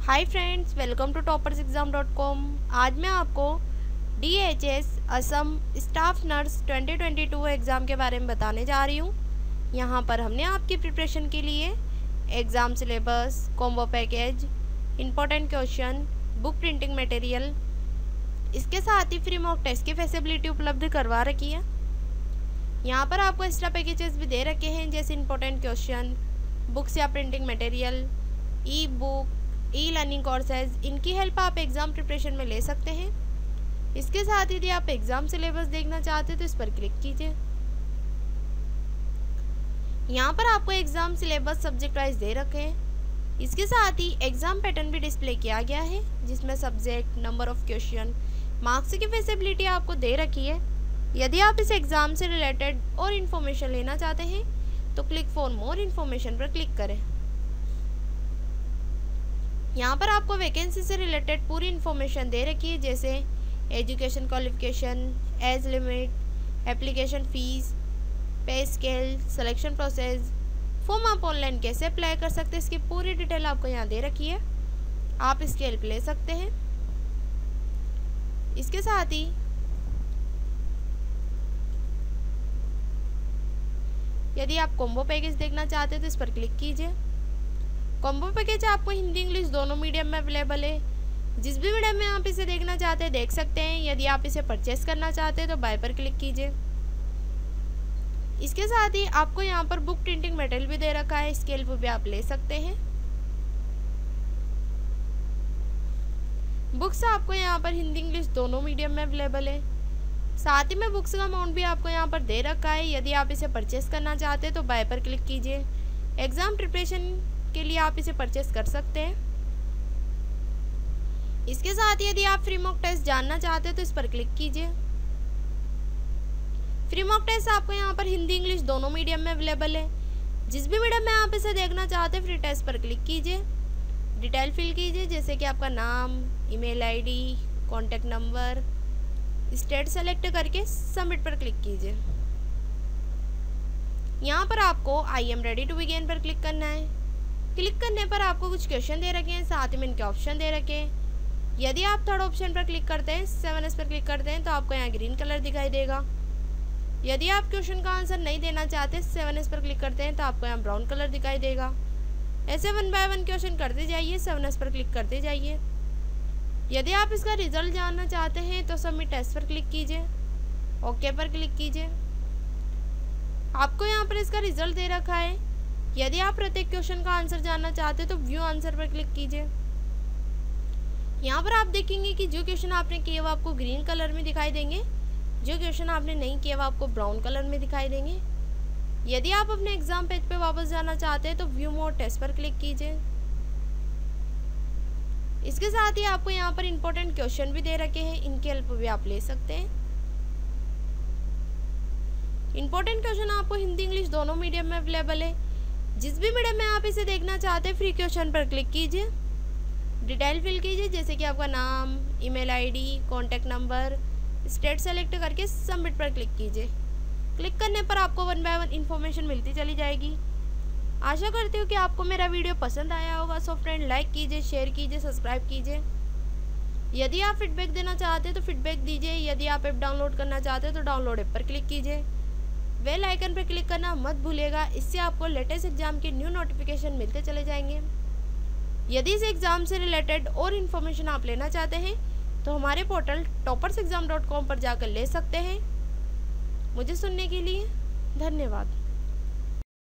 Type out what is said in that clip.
Hi friends, welcome to toppersexam.com। आज मैं आपको DHS Assam staff nurse 2022 exam के बारे में बताने जा रही हूँ। यहाँ पर हमने आपकी प्रिपरेशन के लिए exam syllabus, combo package, important question, book printing material, इसके साथ ही फ्री मॉक टेस्ट की फैसिलिटी उपलब्ध करवा रखी है। यहाँ पर आपको एक्स्ट्रा पैकेजेस भी दे रखे हैं, जैसे इम्पोर्टेंट क्वेश्चन, बुक्स या printing material, e book, e learning courses. इनकी हेल्प आप एग्ज़ाम प्रिपरेशन में ले सकते हैं। इसके साथ यदि आप एग्ज़ाम सिलेबस देखना चाहते हैं तो इस पर क्लिक कीजिए। यहाँ पर आपको एग्ज़ाम सिलेबस सब्जेक्ट वाइज दे रखे हैं। इसके साथ ही एग्ज़ाम पैटर्न भी डिस्प्ले किया गया है, जिसमें subject, number of question, marks की फैसिलिटी आपको दे रखी है। यदि आप इस एग्ज़ाम से रिलेटेड और इन्फॉर्मेशन लेना चाहते हैं तो क्लिक फॉर मोर इन्फॉर्मेशन पर क्लिक करें। यहाँ पर आपको वैकेंसी से रिलेटेड पूरी इन्फॉर्मेशन दे रखी है, जैसे education qualification, age limit, application fees, pay scale, selection process, form आप ऑनलाइन कैसे अप्लाई कर सकते हैं, इसकी पूरी डिटेल आपको यहाँ दे रखी है। आप इसकी हेल्प ले सकते हैं। इसके साथ ही यदि आप कॉम्बो पैकेज देखना चाहते हैं तो इस पर क्लिक कीजिए। कॉम्बो पैकेज आपको हिंदी इंग्लिश दोनों मीडियम में अवेलेबल है। जिस भी मीडियम में आप इसे देखना चाहते हैं देख सकते हैं। यदि आप इसे परचेस करना चाहते हैं तो बाय पर क्लिक कीजिए। इसके साथ ही आपको यहाँ पर बुक प्रिंटिंग मटेरियल भी दे रखा है, इसकी हेल्प भी आप ले सकते हैं। बुक्स आपको यहाँ पर हिंदी इंग्लिश दोनों मीडियम में अवेलेबल है। साथ ही में बुक्स का अमाउंट भी आपको यहाँ पर दे रखा है। यदि आप इसे परचेस करना चाहते हैं तो बाय पर क्लिक कीजिए। एग्ज़ाम प्रिपरेशन के लिए आप इसे परचेस कर सकते हैं। इसके साथ यदि आप फ्री मॉक टेस्ट जानना चाहते हैं तो इस पर क्लिक कीजिए। फ्री मॉक टेस्ट आपको यहाँ पर हिंदी इंग्लिश दोनों मीडियम में अवेलेबल है। जिस भी मीडियम में आप इसे देखना चाहते हैं फ्री टेस्ट पर क्लिक कीजिए। डिटेल फिल कीजिए, जैसे कि आपका नाम, email ID, contact number, state select करके सबमिट पर क्लिक कीजिए। यहाँ पर आपको I am ready to begin पर क्लिक करना है। क्लिक करने पर आपको कुछ क्वेश्चन दे रखे हैं, साथ में इनके ऑप्शन दे रखे हैं। यदि आप थर्ड ऑप्शन पर क्लिक करते हैं, 7S पर क्लिक करते हैं, तो आपको यहाँ ग्रीन कलर दिखाई देगा। यदि आप क्वेश्चन का आंसर नहीं देना चाहते, 7S पर क्लिक करते हैं, तो आपको यहाँ ब्राउन कलर दिखाई देगा। ऐसे 1 बाय 1 क्वेश्चन करते जाइए, 7S पर क्लिक करते जाइए। यदि आप इसका रिजल्ट जानना चाहते हैं तो सबमिट टेस्ट पर क्लिक कीजिए, ओके पर क्लिक कीजिए। आपको यहाँ पर इसका रिजल्ट दे रखा है। यदि आप प्रत्येक क्वेश्चन का आंसर जानना चाहते हैं तो व्यू आंसर पर क्लिक कीजिए। यहाँ पर आप देखेंगे कि जो क्वेश्चन आपने किए वो आपको ग्रीन कलर में दिखाई देंगे, जो क्वेश्चन आपने नहीं किए वो आपको ब्राउन कलर में दिखाई देंगे। यदि आप अपने एग्जाम पेज पे वापस जाना चाहते हैं तो व्यू मोर टेस्ट पर क्लिक कीजिए। इसके साथ ही आपको यहाँ पर इम्पोर्टेंट क्वेश्चन भी दे रखे हैं, इनकी हेल्प भी आप ले सकते हैं। इम्पोर्टेंट क्वेश्चन आपको हिंदी इंग्लिश दोनों मीडियम में अवेलेबल है। जिस भी मीडियम में आप इसे देखना चाहते हैं फ्री क्वेश्चन पर क्लिक कीजिए। डिटेल फिल कीजिए, जैसे कि आपका नाम, email ID, contact number, state select करके सबमिट पर क्लिक कीजिए। क्लिक करने पर आपको 1 बाय 1 इन्फॉर्मेशन मिलती चली जाएगी। आशा करती हूँ कि आपको मेरा वीडियो पसंद आया होगा। सो फ्रेंड, लाइक कीजिए, शेयर कीजिए, सब्सक्राइब कीजिए। यदि आप फीडबैक देना चाहते हैं तो फीडबैक दीजिए। यदि आप ऐप डाउनलोड करना चाहते हैं तो डाउनलोड ऐप पर क्लिक कीजिए। बेल आइकन पर क्लिक करना मत भूलिएगा, इससे आपको लेटेस्ट एग्जाम के न्यू नोटिफिकेशन मिलते चले जाएंगे। यदि इस एग्ज़ाम से रिलेटेड और इन्फॉर्मेशन आप लेना चाहते हैं तो हमारे पोर्टल toppersexam.com पर जाकर ले सकते हैं। मुझे सुनने के लिए धन्यवाद।